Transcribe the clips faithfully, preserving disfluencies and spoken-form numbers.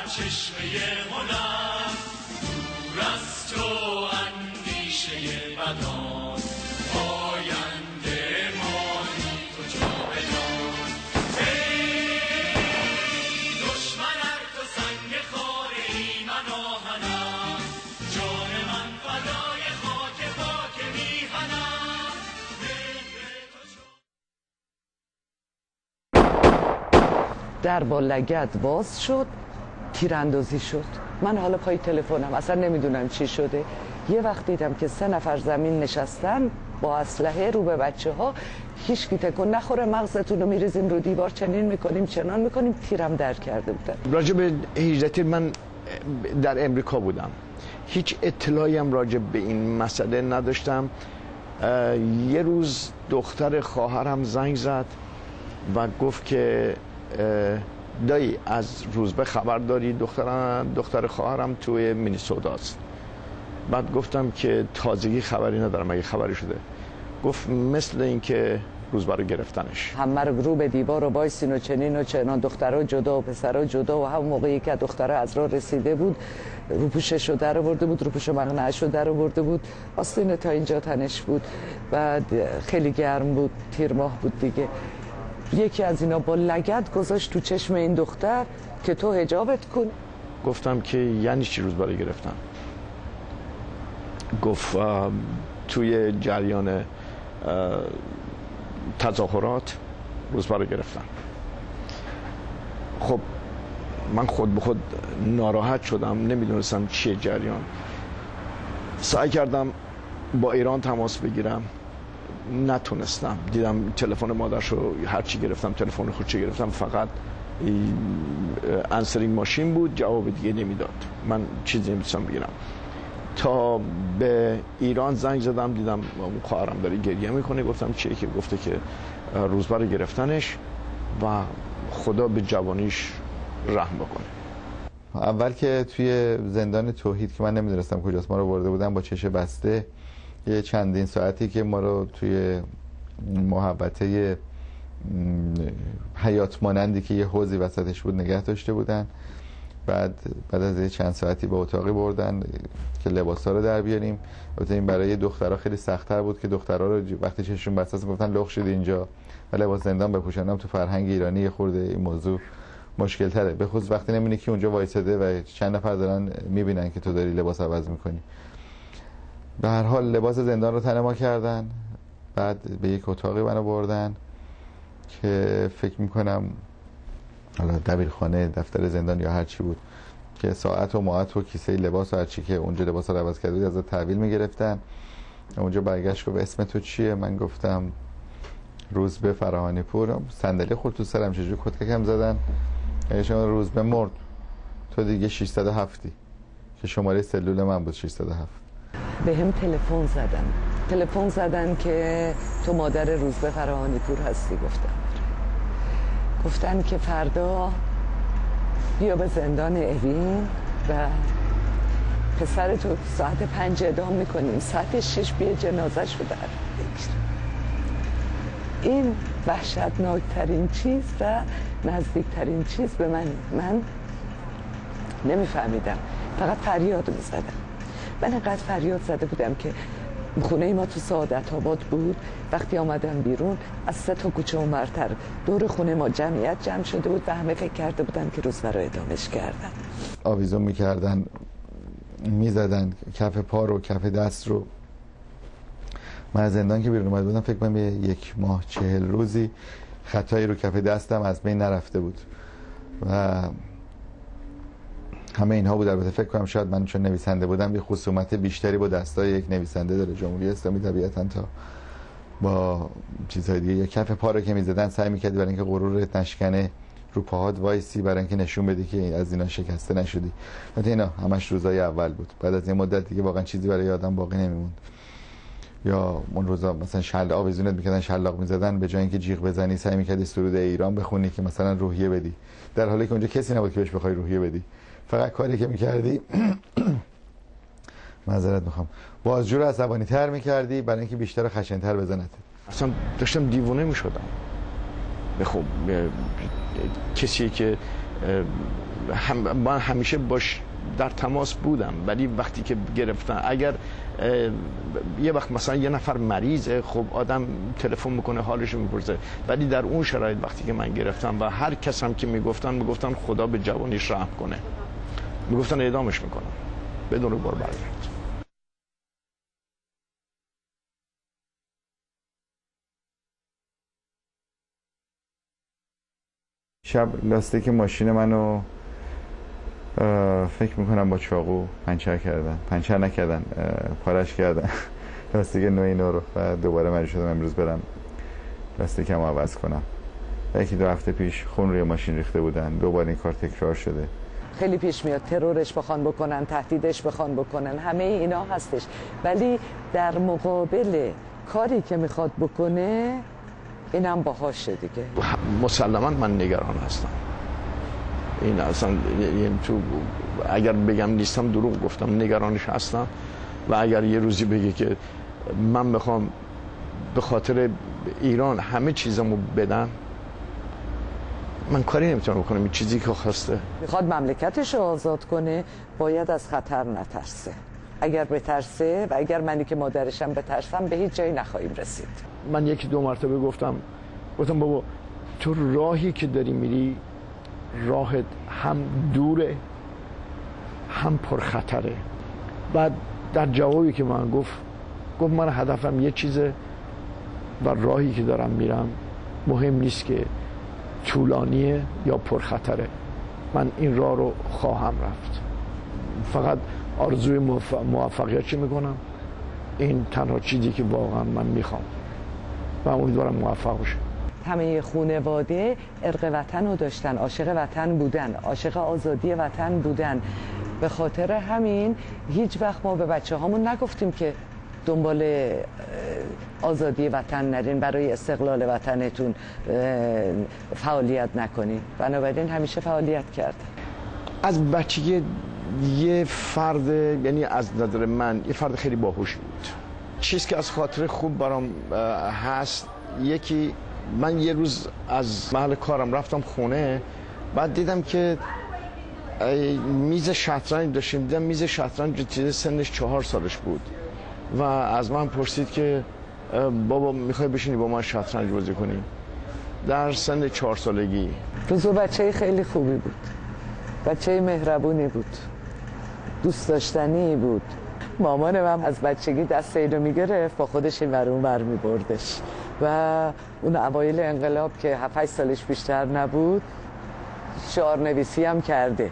چشمه غلام دور از تو اندیشه بدان آینده مانی تو جاودان ای دشمن ار تو سنگ خاره ای من آهنم جان من فدای خاک پاک میهنم در با لگد باز شد، تیراندازی شد. من حالا پای تلفنم اصلا نمیدونم چی شده. یه وقت دیدم که سه نفر زمین نشستن با اسلحه رو به بچه ها، هیچ کی تکون نخوره، مغزتون رو میریزیم رو دیوار، چنین میکنیم چنان میکنیم. تیرم در کرده بودن. راجع به هجده تیر من در امریکا بودم، هیچ اطلاعی هم راجع به این مسئله نداشتم. یه روز دختر خواهرم زنگ زد و گفت که دایی از روزبه خبر داری؟ دختر دختر خواهرم توی مینیسوتاست. بعد گفتم که تازگی خبری ندارم، اگه خبری شده. گفت مثل اینکه روزبه رو گرفتنش. همه رو رو به دیوار و بایسین و چنین و چنان، دخترها جدا و پسرها جدا. و هم موقعی که دخترها از راه رسیده بود روپوشش رو در آورده بود، روپوش مقنعش رو در آورده بود، آستین تا اینجا تنش بود. بعد خیلی گرم بود، تیر ماه بود دیگه. یکی از اینا با لگد گذاشت تو چشم این دختر که تو حجابت کن. گفتم که یعنی چی روزبه رو گرفتن؟ گفت توی جریان تظاهرات روزبه رو گرفتن. خب من خود به خود ناراحت شدم، نمیدونستم چیه جریان. سعی کردم با ایران تماس بگیرم، نتونستم. دیدم تلفن مادرشو هرچی گرفتم، تلفن خودشو گرفتم، فقط انسرینگ ماشین بود، جواب دیگه نمیداد. من چیزی نمیتونستم بگیرم. تا به ایران زنگ زدم، دیدم خواهرم داره گریه میکنه. گفتم چیه؟ که گفته که روزبه رو گرفتنش و خدا به جوانیش رحم بکنه. اول که توی زندان توحید که من نمیدونستم کجاست، ما رو برده بودن با چش بسته. یه چندین ساعتی که ما رو توی محوطه حیات مانندی که یه حوضی وسطش بود نگه داشته بودن. بعد بعد از یه چند ساعتی به اتاقی بردن که لباسا رو در بیاریم. البته این برای دخترها خیلی سخت‌تر بود که دخترها رو وقتی چششون بسته است گفتن لخ شد اینجا و لباس زندان بپوشونم. تو فرهنگ ایرانی یه خورده این موضوع مشکل تره، به خصوص وقتی نمی‌بینی که اونجا وایساده و چند نفر دارن می‌بینن که تو داری لباس عوض می‌کنی. به هر حال لباس زندان رو تن ما کردن. بعد به یک اتاقی منو بردن که فکر میکنم حالا دبیرخانه، دفتر زندان یا هر چی بود، که ساعت و ماعت و کیسه لباس و هر چی که اونجا لباس رو عوض کرده بود ازت تحویل میگرفتن. اونجا برگشت گفت اسم تو چیه؟ من گفتم روزبه فراهانی پور. صندلی خورد تو سرم، چجوری کتکم زدن. اگه شما روزبه مرد تو دیگه ششصد و هفتی، که شماره سلول من بود ششصد و هفت. به هم تلفن زدن تلفن زدن که تو مادر روزبه فراهانی پور هستی. گفتم گفتن که فردا بیا به زندان اوین و پسر تو ساعت پنج اعدام میکنیم، ساعت شش بیا جنازش رو در بگیر. این وحشتناکترین چیز و نزدیکترین چیز به من. من نمیفهمیدم، فقط فریاد میزدم. من اینقدر فریاد زده بودم که خونه ما تو سعادت آباد بود. وقتی آمدم بیرون از سه تا کوچه اونورتر دور خونه ما جمعیت جمع شده بود و همه فکر کرده بودن که روزبه رو اعدامش کردن. آویزون میکردن، میزدن کف پا رو، کف دست رو. من از زندان که بیرون اومده بودم فکر کنم یک ماه چهل روزی خطایی رو کف دستم از بین نرفته بود و همه اینها بود. البته فکر کنم شاید من چون نویسنده بودم یه خصومت بیشتری با دستای یک نویسنده داره جمهوری اسلامی طبیعتاً تا با چیزهای دیگه. یا کف پا رو که میزدن سعی میکردی برای اینکه غرورت نشکنه رو پاهات وایسی، برای اینکه نشون بدی که از اینا شکسته نشدی. البته اینا همش روزای اول بود. بعد از یه مدت دیگه واقعا چیزی برای آدم باقی نمیموند. یا اون روزا مثلا شلاق آویزونت میکردن، شلاق میزدن، به جای اینکه جیغ بزنی سعی میکردی سرود ایران بخونی که مثلا روحیه بدی، در حالی که اونجا کسی نبود که بهش بخوای روحیه بدی. فقط کاری که میکردی معذرت میخوام بازجو رو عصبانی تر میکردی برای اینکه بیشتر خشن تر بزنت. اصلا داشتم دیوونه میشدم. خب کسی که هم من همیشه باش در تماس بودم، ولی وقتی که گرفتن اگر یه وقت مثلا یه نفر مریضه، خب آدم تلفن میکنه حالش رو میپرسه، ولی در اون شرایط وقتی که من گرفتم و هر کس هم که میگفتن میگفتن خدا به جوانیش رحم کنه، میگفتن اعدامش میکنم بدون بار برگرد. شب لاستیک ماشین منو فکر میکنم با چاقو پنچر کردن، پنچر نکردن، پارش کردن لاستیک نوعی نو رو و دوباره مجبور شدم امروز برم لاستیکمو عوض کنم. یکی دو هفته پیش خون روی ماشین ریخته بودن، دوباره این کار تکرار شده. خیلی پیش میاد ترورش بخوان بکنن، تهدیدش بخوان بکنن، همه اینا هستش، ولی در مقابل کاری که میخواد بکنه اینم باهاشه دیگه. مسلما من نگران هستم. این اصلا این تو اگر بگم نیستم دروغ گفتم، نگرانش هستم و اگر یه روزی بگه که من میخوام به خاطر ایران همه چیزمو بدم، من کاری نمیتونم بکنم. این چیزی که خواسته میخواد مملکتش رو آزاد کنه، باید از خطر نترسه. اگر بترسه و اگر منی که مادرشم بترسم به هیچ جایی نخواهیم رسید. من یکی دو مرتبه گفتم گفتم بابا تو راهی که داری میری راهت هم دوره هم پرخطره. بعد در جوابی که من گفت گفت من هدفم یه چیزه و راهی که دارم میرم مهم نیست که طولانیه یا پرخطره، من این راه رو خواهم رفت. فقط آرزوی موفقیت چی میکنم، این تنها چیزی که واقعا من میخوام و امیدوارم موفق بشه. همه خانواده ارق وطن رو داشتن، عاشق وطن بودن، عاشق آزادی وطن بودن. به خاطر همین هیچ وقت ما به بچه هامون نگفتیم که دنبال آزادی وطن نرین، برای استقلال وطنتون فعالیت نکنین. بنابراین همیشه فعالیت کردن. از بچگی یه فرد، یعنی از نظر من یه فرد خیلی باهوش بود. چیزی که از خاطر خوب برام هست، یکی من یه روز از محل کارم رفتم خونه، بعد دیدم که میز شطرنج داشتیم، دیدم میز شطرنج چیز سنش چهار سالش بود و از من پرسید که بابا میخوای بشینی با من شطرنج بازی کنی؟ در سن چهار سالگی. روزو بچه خیلی خوبی بود، بچه مهربونی بود، دوست داشتنی بود. مامان من از بچگی دست اینو میگرفت با خودش این ور اون ور میبردش و اون اوایل انقلاب که هفت هشت سالش بیشتر نبود شعار نویسی هم کرده.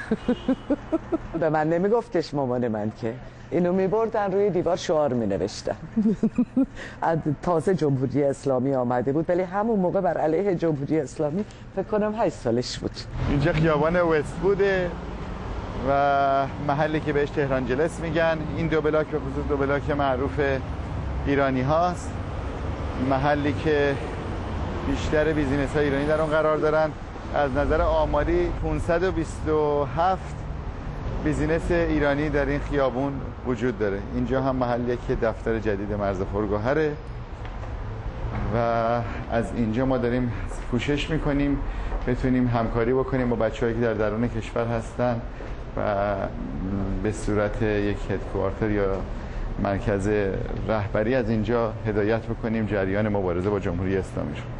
به من نمیگفتش مامان من که اینو میبردن روی دیوار شعار مینوشتن. تازه جمهوری اسلامی آمده بود، ولی همون موقع بر علیه جمهوری اسلامی فکر کنم هشت سالش بود. اینجا خیابان وست بوده و محلی که بهش تهران جلس میگن. این دو بلاک به خصوص دو بلاک معروف ایرانی هاست، محلی که بیشتر بیزینس های ایرانی در اون قرار دارن. از نظر آماری پانصد و بیست و هفت بیزینس ایرانی در این خیابون وجود داره. اینجا هم محلیه که دفتر جدید مرز پرگوهره و از اینجا ما داریم پوشش میکنیم بتونیم همکاری بکنیم با بچه‌هایی که در درون کشور هستن و به صورت یک هدکوارتر یا مرکز رهبری از اینجا هدایت بکنیم جریان مبارزه با جمهوری اسلامی رو.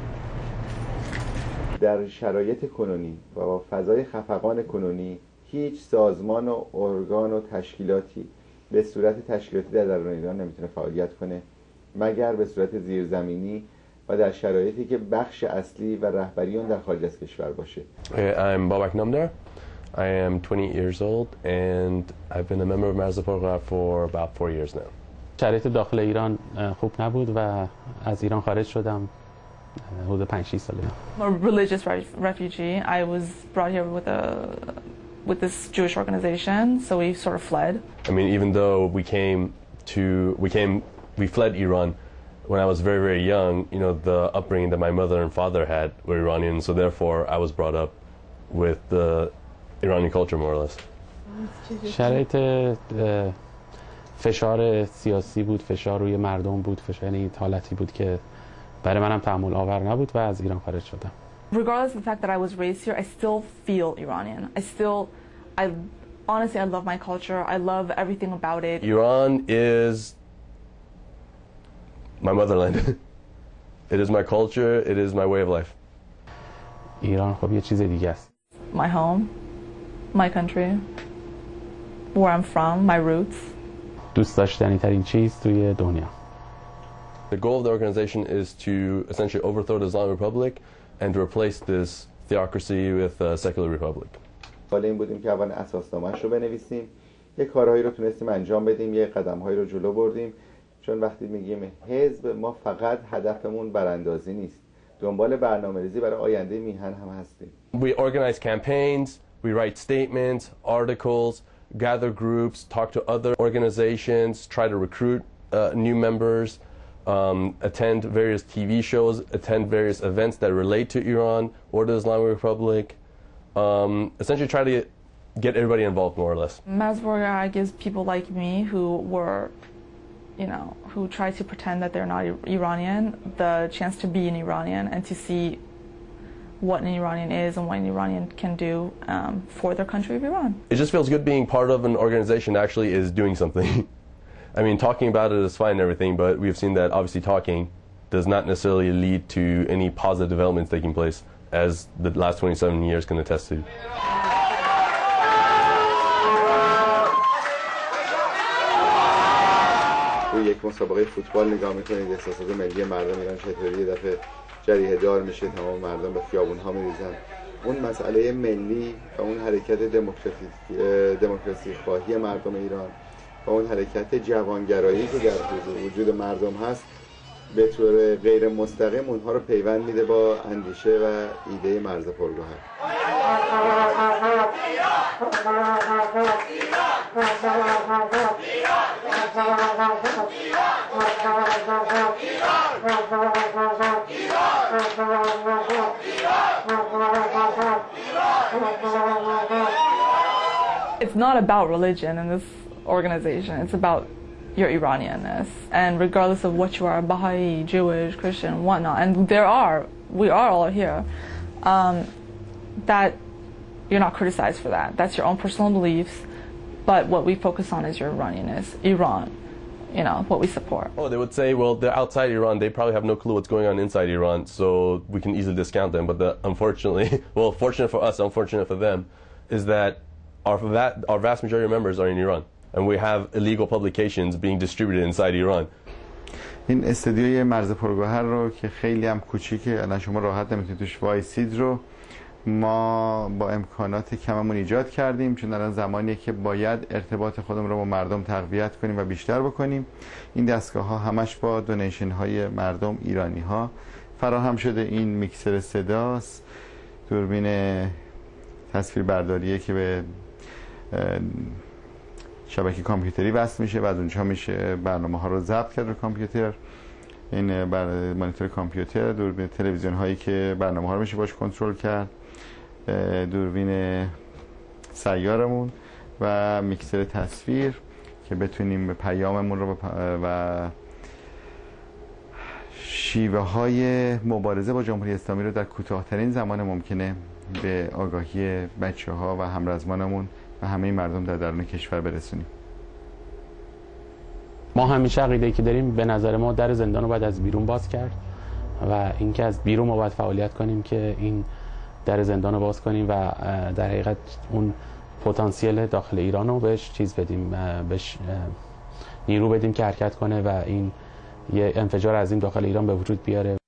در شرایط کنونی و با فضای خفقان کنونی هیچ سازمان و ارگان و تشکیلاتی به صورت تشکیلاتی در درون ایران نمیتونه فعالیت کنه مگر به صورت زیرزمینی و در شرایطی که بخش اصلی و رهبری اون در خارج از کشور باشه. I'm Babak Namdar. I am twenty-eight years old and I've been a member of Marz Porgah for about four years now. شرایط داخل ایران خوب نبود و از ایران خارج شدم حدود پنج شش ساله. A religious refugee. I was brought here with a with this Jewish organization, so we sort of fled. I mean, even though we came to we came we fled Iran when I was very very young, you know, the upbringing that my mother and father had were Iranian, so therefore I was brought up with the Iranian culture more or less. شرایط فشار سیاسی بود، فشار روی مردم بود، فشار یعنی حالتی بود که برای منم تحمل آور نبود و از ایران خارج شدم. Regardless of the fact that I was raised here, I still feel Iranian. I still, I honestly, I love my culture. I love everything about it. Iran is my motherland. It is my culture. It is my way of life. ایران خب یه چیز دیگه است. My home, my country, where I'm from, my roots. دوست داشتنی ترین چیز توی دنیا. The goal of the organization is to essentially overthrow the Islamic Republic and to replace this theocracy with a secular republic. حالا این بودیم که اول اساسنامه‌اش رو بنویسیم، یه کارهایی رو تونستیم انجام بدیم، یه قدم‌هایی رو جلو بردیم. چون وقتی میگیم حزب، ما فقط هدفمون براندازی نیست، دنبال برنامه‌ریزی برای آینده میهن هم هستیم. We organize campaigns, we write statements, articles, gather groups, talk to other organizations, try to recruit uh, new members, um, attend various T V shows, attend various events that relate to Iran or the Islamic Republic. Um, essentially try to get, get everybody involved more or less. Mazborga gives people like me who were, you know, who try to pretend that they're not Iranian, the chance to be an Iranian and to see what an Iranian is and what an Iranian can do um, for their country of Iran. It just feels good being part of an organization that actually is doing something. I mean, talking about it is fine and everything, but we've seen that obviously talking does not necessarily lead to any positive developments taking place, as the last twenty-seven years can attest to. روی یک مسابقه فوتبال نگاه میکنید، احساسات ملی مردم ایران چطوری یه دفعه جریحه دار میشه، تمام مردم به خیابون ها میریزن. اون مسئله ملی و اون حرکت دموکراسی دموکراسی خواهی مردم ایران و اون حرکت جوانگرایی که در وجود مردم هست به طور غیر مستقیم اونها رو پیوند میده با اندیشه و ایده مرز پرگوهر. It's not about religion in this organization. It's about your Iranianness, and regardless of what you are, Baha'i, Jewish, Christian, whatnot, and there are, we are all here, um, that you're not criticized for that. That's your own personal beliefs, but what we focus on is your Iranianness, Iran, you know, what we support. Oh, they would say, well, they're outside Iran, they probably have no clue what's going on inside Iran, so we can easily discount them, but the, unfortunately, well, fortunate for us, unfortunate for them, is that our, that our vast majority of members are in Iran. And we have illegal publications being distributed inside Iran. این استودیوی مرز پرگوهر رو که خیلی هم کوچیکه، الان شما راحت نمیتونید توش وایسید، رو ما با امکانات کممون ایجاد کردیم، چون الان زمانیه که باید ارتباط خودمون رو با مردم تقویت کنیم و بیشتر بکنیم. این دستگاه ها همش با دونیشن های مردم ایرانی ها فراهم شده. این میکسر صداست، دوربین تصویر برداریه که به شبکه کامپیوتری وصل میشه، بعد اونجا میشه برنامه ها رو ضبط کرد رو کامپیوتر. این بر مانیتور کامپیوتر، دوربین تلویزیون هایی که برنامه ها رو میشه باش کنترل کرد، دوربین سیارمون و میکسر تصویر که بتونیم پیاممون رو و شیوه های مبارزه با جمهوری اسلامی رو در کوتاه‌ترین زمان ممکنه به آگاهی بچه ها و همرزمانمون و همه مردم در درون کشور برسونیم. ما همیشه عقیده‌ای که داریم، به نظر ما در زندان رو باید از بیرون باز کرد و اینکه از بیرون ما باید فعالیت کنیم که این در زندان رو باز کنیم و در حقیقت اون پتانسیل داخل ایران رو بهش چیز بدیم، بهش نیرو بدیم که حرکت کنه و این یه انفجار عظیم داخل ایران به وجود بیاره.